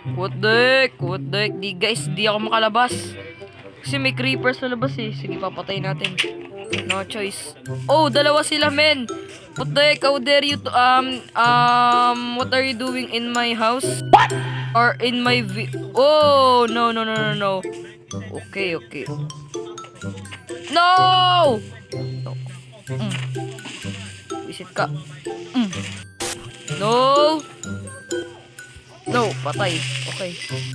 What the heck? What the heck? Di ako makalabas. Kasi may creepers sa labas eh. Sige, papatay natin. No choice. Oh, dalawa sila, men. What the heck? How dare you to, what are you doing in my house? What? Or in my Oh, no. Okay. No! No. Visit ka. No! No, patay. Okay.